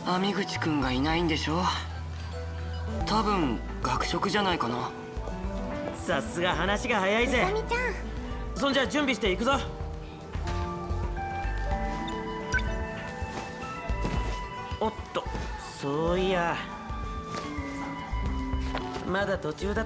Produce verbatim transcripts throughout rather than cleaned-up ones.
網口くんがいないんでしょ。多分学食じゃないかな。 さすが話が早いぜ。 うさみちゃん、 そんじゃ準備していくぞ。おっと、そういやまだ途中だった。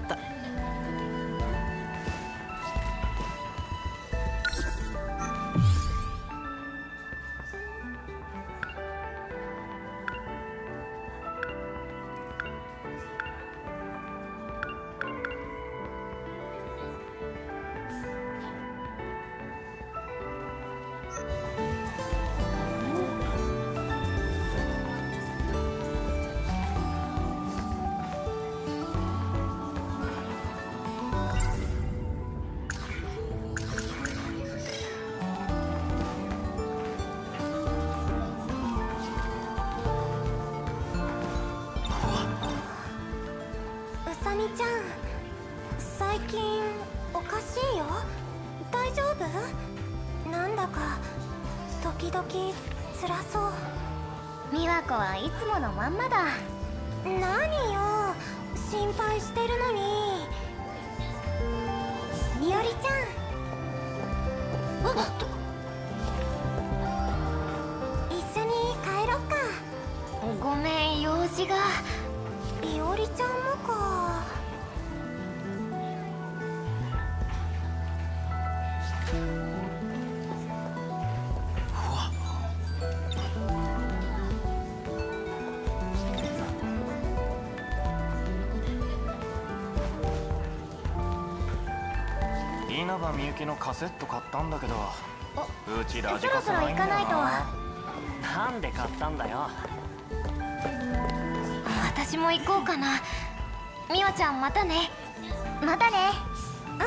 うさみちゃん、最近おかしいよ。大丈夫？なんだか時々辛そう。美和子はいつものまんまだ。何よ、心配してるのに。みおりちゃん、あっと一緒に帰ろっか。ごめん、用事が。みおりちゃんもか。 稲葉みゆきのカセット買ったんだけど、うちラジそろそろカセないんだ行かないと。 なんで買ったんだよ。 私も行こうかな。みおちゃん、またね。またね。うん。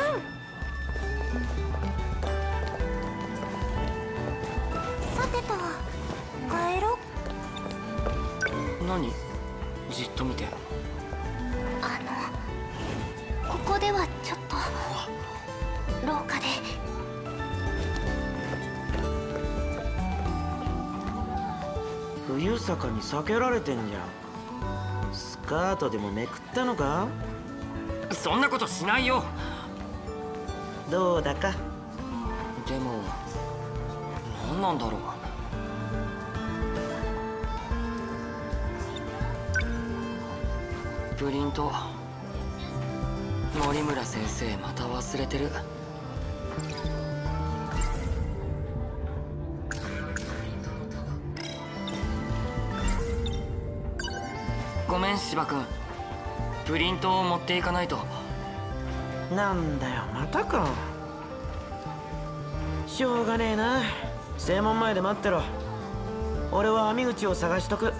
さてと帰ろう。 何じっと見て。 あのここではちょっと廊下で。 冬坂に避けられてんじゃん。スカートでもめくったのか？ そんなことしないよ。 どうだか。 でも何なんだろう。プリント、森村先生また忘れてる。ごめん芝君、プリントを持っていかないと。 なんだよ、またか。しょうがねえな。正門前で待ってろ。俺は網口を探しとく。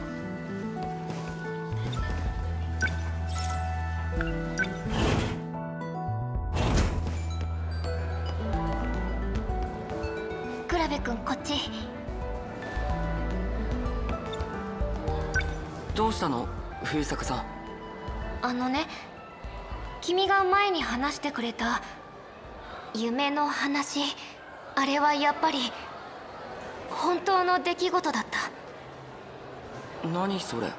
倉部君、こっち。 どうしたの冬坂さん。 あのね、君が前に話してくれた夢の話、あれはやっぱり本当の出来事だった。 何それ。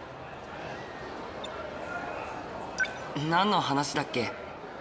何の話だっけ。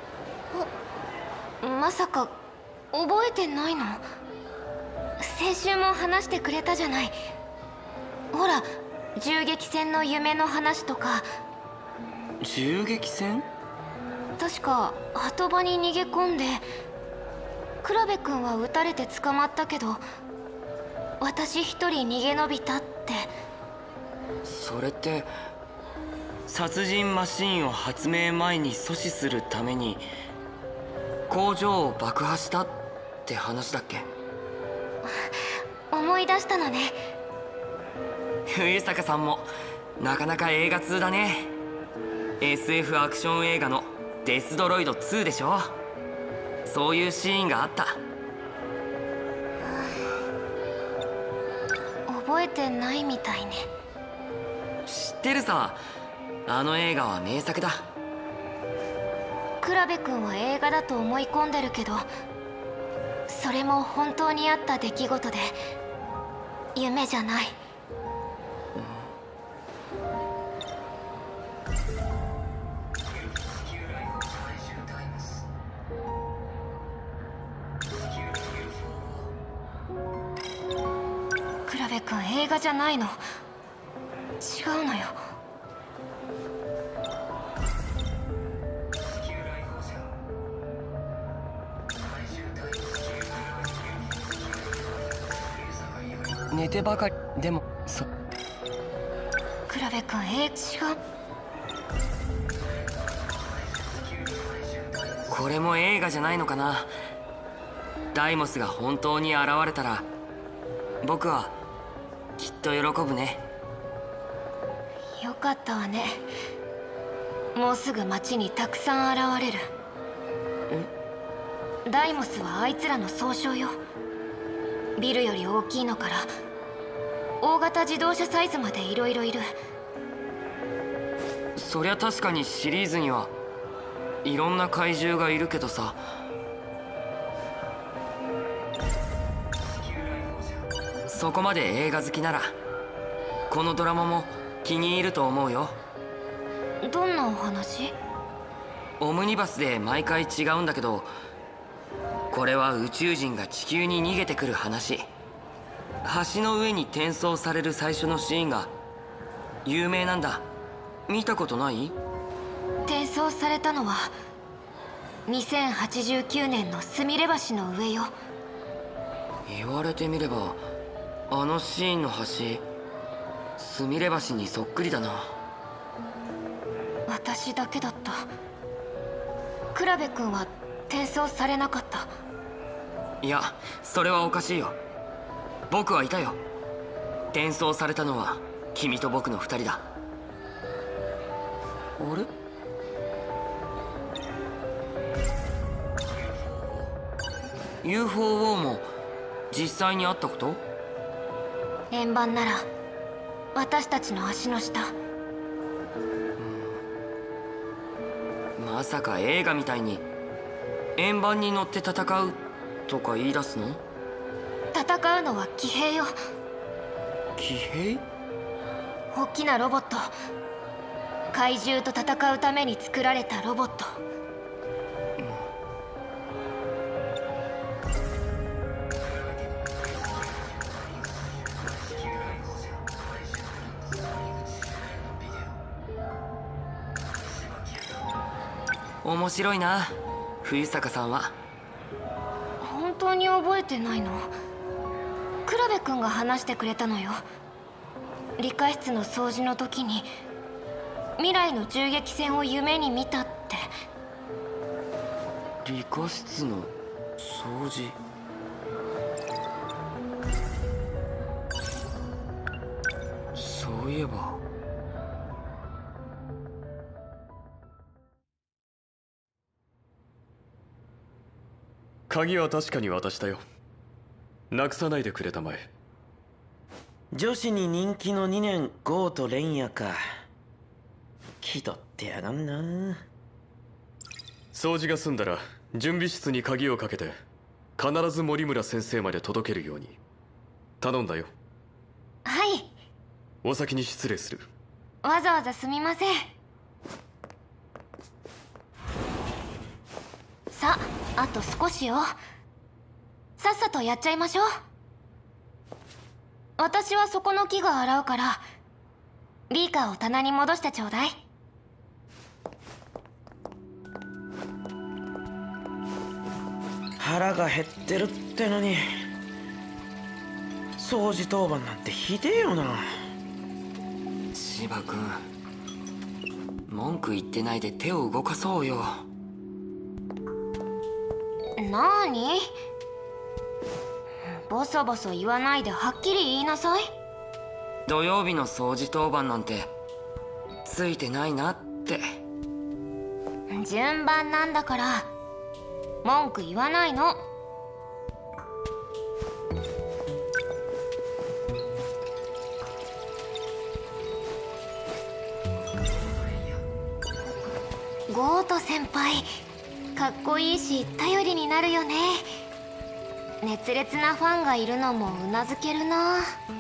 まさか覚えてないの？先週も話してくれたじゃない。ほら、銃撃戦の夢の話とか。 銃撃戦？ 確か鳩場に逃げ込んで、倉部君は撃たれて捕まったけど、私一人逃げ延びたって。 それって殺人マシンを発明前に阻止するために工場を爆破したって話だっけ。 思い出したのね。 冬坂さんもなかなか映画通だね。 エスエフ アクション映画の「デス・ドロイドツー」でしょ。そういうシーンがあった。 覚えてないみたいね。 知ってるさ、あの映画は名作だ。 倉部君は映画だと思い込んでるけど、それも本当にあった出来事で、夢じゃない。 君映画じゃないの。違うのよ。 寝てばかりでもそクラベ君映画違う。 これも映画じゃないのかな。ダイモスが本当に現れたら僕はきっと喜ぶね。 よかったわね。もうすぐ町にたくさん現れる。ダイモスはあいつらの総称よ。ビルより大きいのから大型自動車サイズまでいろいろいる。 そりゃ確かにシリーズにはいろんな怪獣がいるけどさ。そこまで映画好きならこのドラマも気に入ると思うよ。 どんなお話？ オムニバスで毎回違うんだけど、これは宇宙人が地球に逃げてくる話。橋の上に転送される最初のシーンが有名なんだ。見たことない？ 転送されたのはにせんはちじゅうきゅうねんのスミレ橋の上よ。 言われてみればあのシーンの橋、スミレ橋にそっくりだな。 私だけだった。クラベ君は転送されなかった。 いや、それはおかしいよ。僕はいたよ。転送されたのは君と僕の二人だ。あれ？ユーフォー ウォーも実際にあったこと？ 円盤なら私たちの足の下。 まさか映画みたいに円盤に乗って戦うとか言い出すの？ 戦うのは騎兵よ。 騎兵？ 大きなロボット。怪獣と戦うために作られたロボット。 面白いな、冬坂さんは。 本当に覚えてないの？クラベ君が話してくれたのよ。理科室の掃除の時に未来の銃撃戦を夢に見たって。 理科室の掃除？そういえば。 鍵は確かに渡したよ。なくさないでくれたまえ。 女子に人気のにねんゴーとレンヤか。気取ってやがんな。 掃除が済んだら準備室に鍵をかけて必ず森村先生まで届けるように頼んだよ。 はい。 お先に失礼する。 わざわざすみません。さあ、あと少しよ。さっさとやっちゃいましょう。私はそこの木が洗うからビーカーを棚に戻してちょうだい。 腹が減ってるってのに掃除当番なんてひでえよな。 芝君、文句言ってないで手を動かそうよ。 なーに？ボソボソ言わないではっきり言いなさい。 土曜日の掃除当番なんてついてないなって。 順番なんだから文句言わないの。ゴート先輩かっこいいし頼りになるよね。熱烈なファンがいるのもうなずけるな。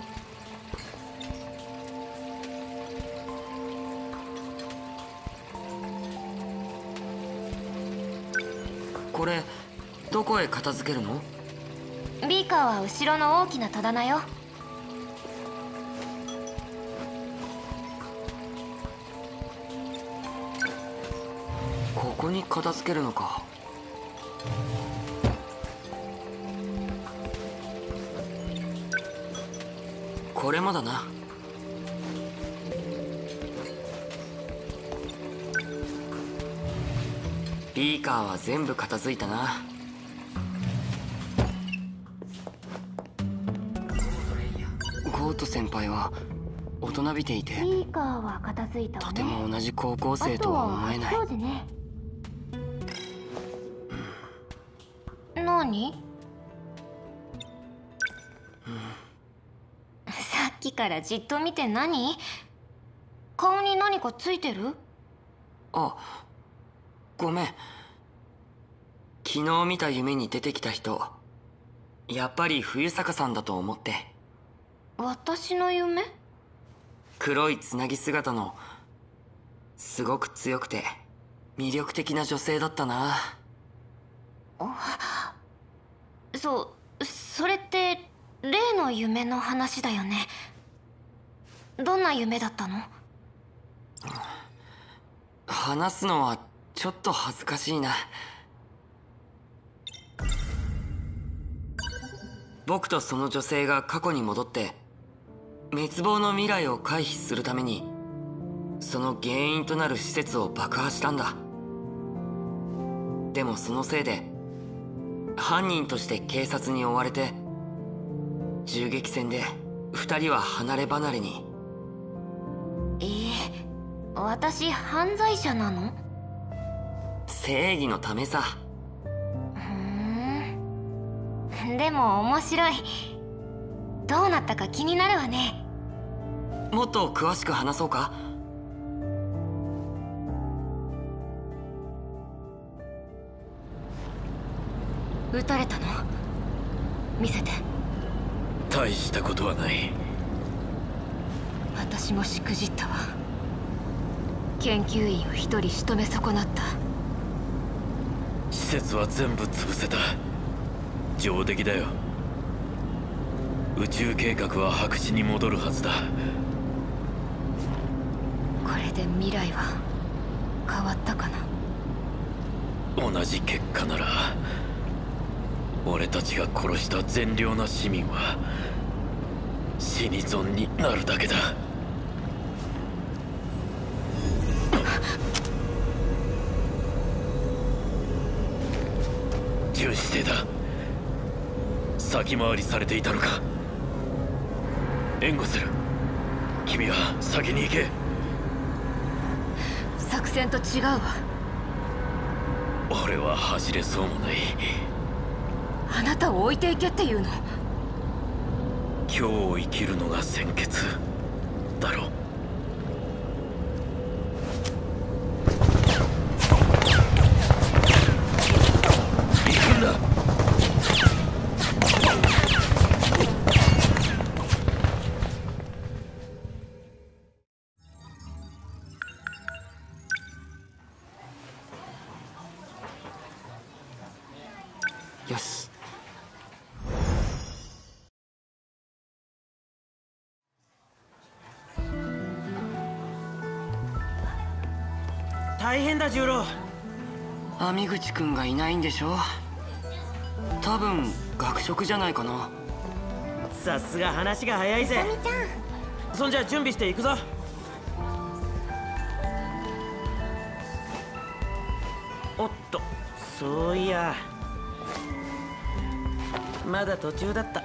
これどこへ片付けるの？ ビーカーは後ろの大きな戸棚よ。 こに片付けるのか。これもだな。ビーカーは全部片付いたな。ゴート先輩は大人びていて、 ビーカーは片付いたわね。 とても同じ高校生とは思えない。 そうでね。何？さっきからじっと見て何？顔に何かついてる？ あ、ごめん。昨日見た夢に出てきた人、やっぱり冬坂さんだと思って。 私の夢？ 黒いつなぎ姿のすごく強くて魅力的な女性だったな。 そそれって例の夢の話だよね。どんな夢だったの？ 話すのはちょっと恥ずかしいな。僕とその女性が過去に戻って滅亡の未来を回避するためにその原因となる施設を爆破したんだ。でもそのせいで犯人として警察に追われて銃撃戦で二人は離れ離れに。 ええ、私犯罪者なの？ 正義のためさ。 ふーん、でも面白い。どうなったか気になるわね。 もっと詳しく話そうか。 撃たれたの？見せて。 大したことはない。 私もしくじったわ。研究員を一人仕留め損なった。 施設は全部潰せた。上出来だよ。宇宙計画は白紙に戻るはずだ。 これで未来は変わったかな。 同じ結果なら俺たちが殺した善良な市民は死に損になるだけだ。巡視艇だ。先回りされていたのか。援護する。君は先に行け。 作戦と違うわ。 俺は走れそうもない。 あなたを置いていけっていうの？ 今日を生きるのが先決だろ。行くんだ。 よし。 大変だ重郎。 網口くんがいないんでしょ。多分学食じゃないかな。 さすが話が早いぜ。 みちゃん、 そんじゃ準備していくぞ。おっと、そういやまだ途中だった。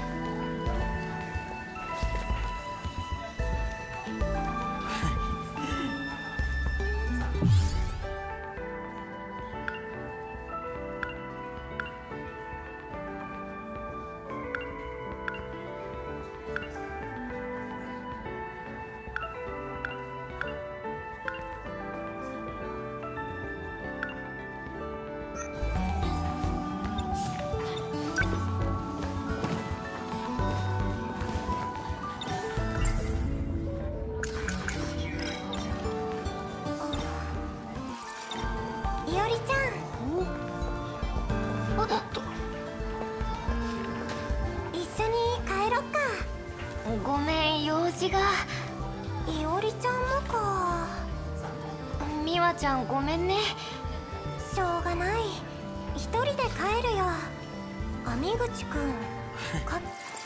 ごめん、用事が。いおりちゃんもか。美和ちゃんごめんね。 しょうがない。一人で帰るよ。網口くんか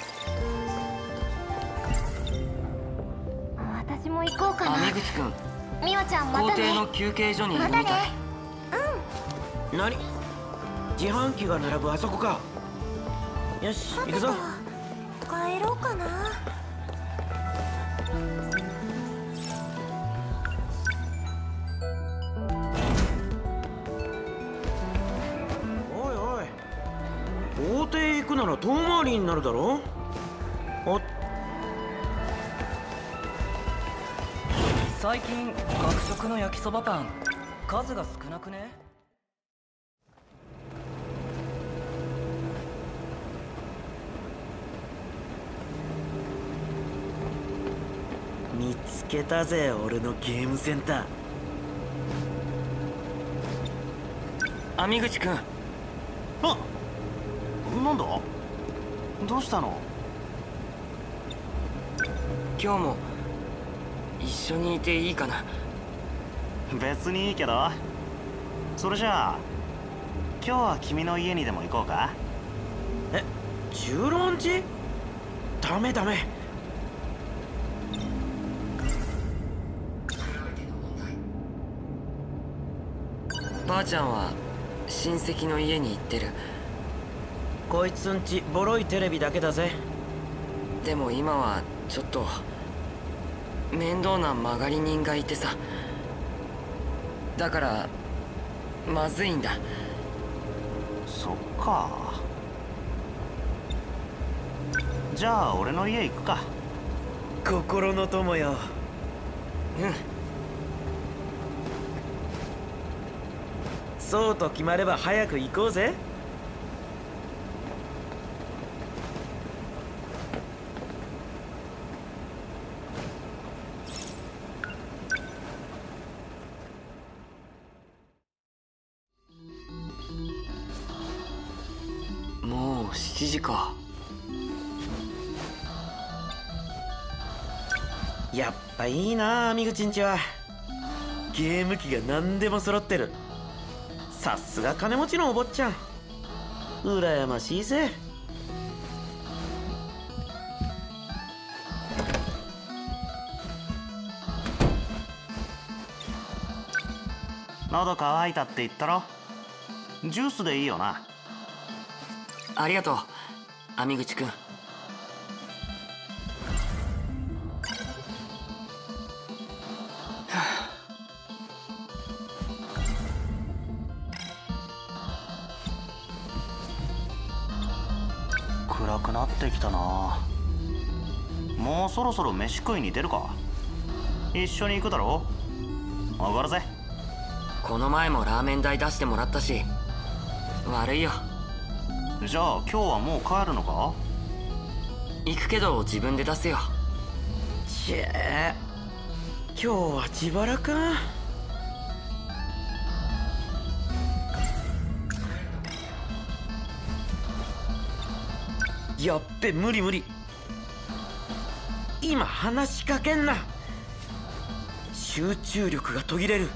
私も行こうかな。 網口くん、 美和ちゃんまたね。 校庭の休憩所にいるみたい。 またね。 何？自販機が並ぶあそこか。よし、行くぞ。 帰ろうかな。 おいおい、校庭行くなら遠回りになるだろ。お最近学食の焼きそばパン数が少なくね？ 見つけたぜ、俺のゲームセンター。 網口くん。 あ、なんだ？どうしたの？ 今日も一緒にいていいかな？ 別にいいけど。それじゃあ今日は君の家にでも行こうか？ え、十郎んち？ダメダメ。 ばあちゃんは親戚の家に行ってる。 こいつんちボロいテレビだけだぜ。 でも今はちょっと面倒な曲がり人がいてさ。だからまずいんだ。 そっか。じゃあ俺の家行くか。 心の友よ。 うん。 そうと決まれば早く行こうぜ。 もうしちじか。 やっぱいいな、網口んちは。ゲーム機が何でも揃ってる。さすが金持ちのお坊ちゃん。羨ましいぜ。 喉乾いたって言ったろ。ジュースでいいよな。 ありがとう網口くん。 暗くなってきたな。もうそろそろ飯食いに出るか？一緒に行くだろ？上がるぜ。 この前もラーメン代出してもらったし悪いよ。 じゃあ今日はもう帰るのか？ 行くけど自分で出すよ。 ちぇ、今日は自腹か。やっべ、無理無理。今話しかけんな。集中力が途切れる。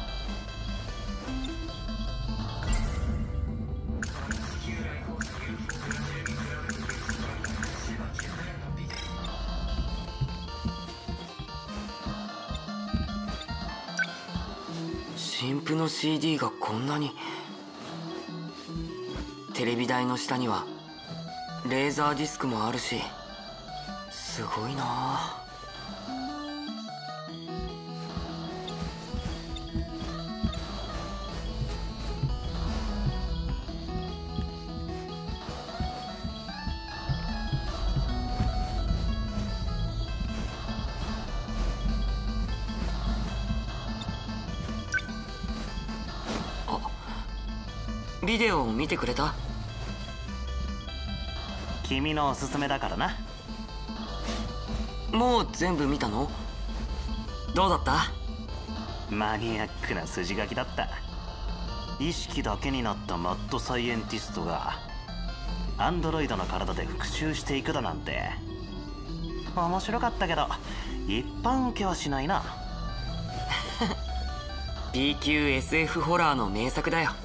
新譜の シーディー がこんなに。テレビ台の下にはレーザーディスクもあるし、すごいなあ。ビデオを見てくれた？ 君のおすすめだからな。 もう全部見たの？どうだった？ マニアックな筋書きだった。意識だけになったマッドサイエンティストがアンドロイドの体で復讐していくだなんて面白かったけど一般受けはしないな。 B 級 エスエフ ホラーの名作だよ。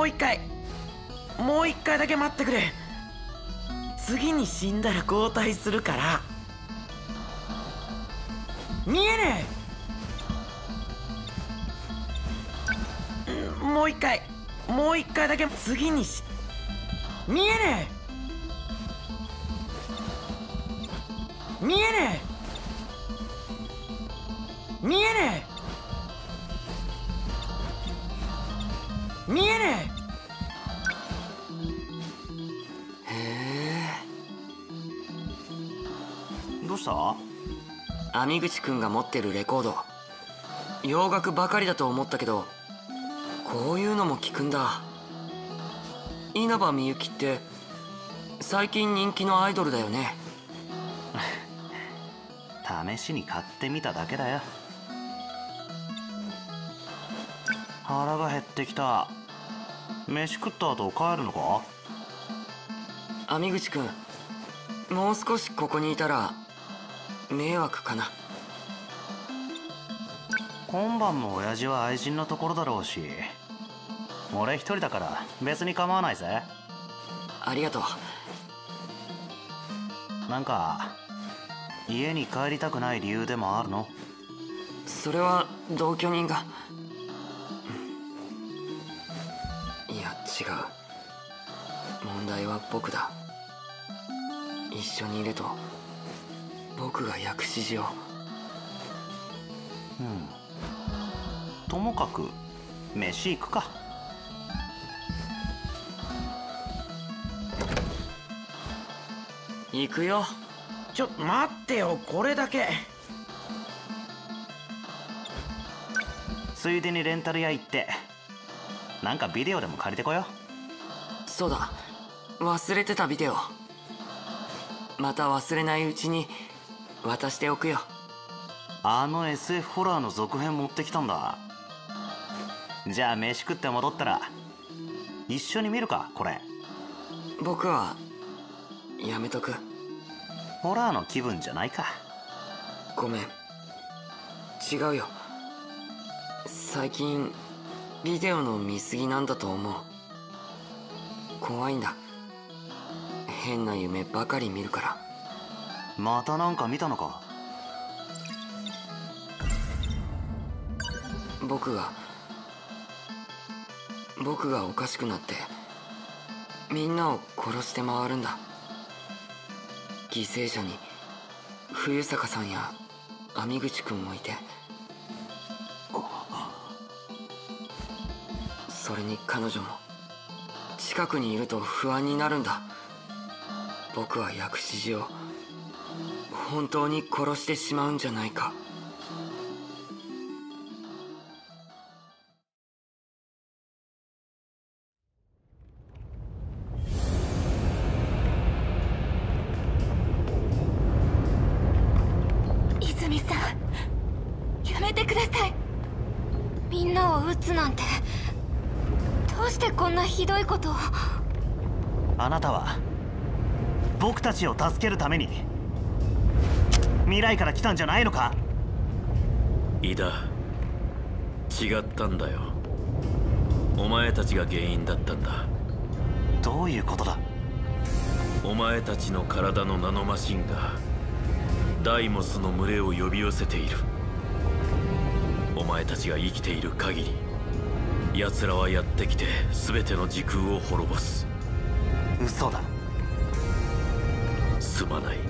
もう一回もう一回だけ待ってくれ。次に死んだら交代するから。見えねえ。もう一回もう一回だけ次にし見えねえ。見えねえ。見えねえ。見えねえ。へえ。どうした？ 網口くんが持ってるレコード、洋楽ばかりだと思ったけど、こういうのも聞くんだ。稲葉みゆきって最近人気のアイドルだよね。 試しに買ってみただけだよ。腹が減ってきた。飯食った後帰るのか？ 網口くん、もう少しここにいたら迷惑かな。 今晩も親父は愛人のところだろうし、俺一人だから別に構わないぜ。 ありがとう。 なんか家に帰りたくない理由でもあるの？ それは同居人が。いや違う、問題は僕だ。一緒にいると僕が薬師寺を。 うん、ともかく飯行くか。 行くよ。 ちょ待ってよ、これだけ。 ついでにレンタル屋行ってなんかビデオでも借りてこよ。 そうだ、忘れてたビデオ。また忘れないうちに渡しておくよ。 あの エスエフ ホラーの続編持ってきたんだ。じゃあ飯食って戻ったら一緒に見るか、これ。 僕はやめとく。 ホラーの気分じゃないか。 ごめん、違うよ。最近ビデオの見過ぎなんだと思う。怖いんだ、変な夢ばかり見るから。 またなんか見たのか？ 僕が僕がおかしくなってみんなを殺して回るんだ。犠牲者に冬坂さんや網口くんもいて、それに彼女も近くにいると不安になるんだ。僕は薬師寺を本当に殺してしまうんじゃないか。 泉さん、やめてください。みんなを撃つなんて、どうしてこんなひどいことを。 あなたは僕たちを助けるために未来から来たんじゃないのか？ イダ、違ったんだよ。お前たちが原因だったんだ。 どういうことだ？ お前たちの体のナノマシンがダイモスの群れを呼び寄せている。お前たちが生きている限り奴らはやってきて全ての時空を滅ぼす。 嘘だ。 すまない。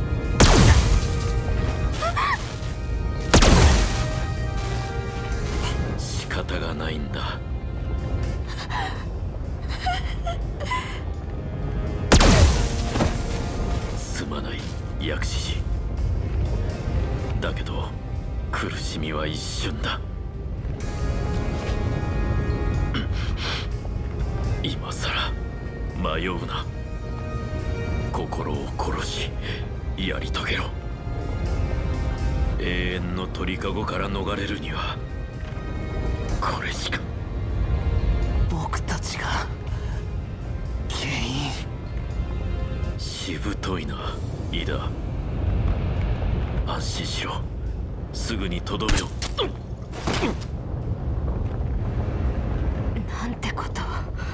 仕方がないんだ。すまない、薬師寺。だけど苦しみは一瞬だ。今さら迷うな。心を殺しやり遂げろ。永遠の鳥かごから逃れるにはこれしか。 僕たちが原因。 しぶといな、イダ。安心しろ、すぐにとどめを。 なんてことを。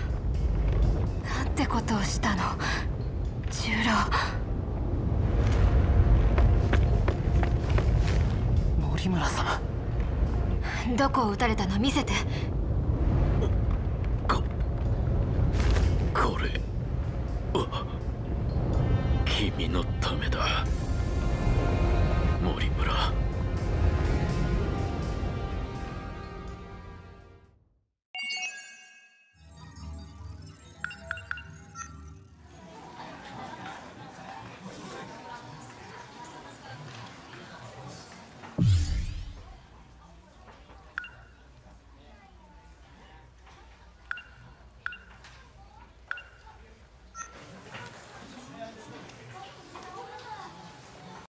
てことをしたの重郎。 森村さん、どこを撃たれたの見せて。 ここれは君のためだ森村。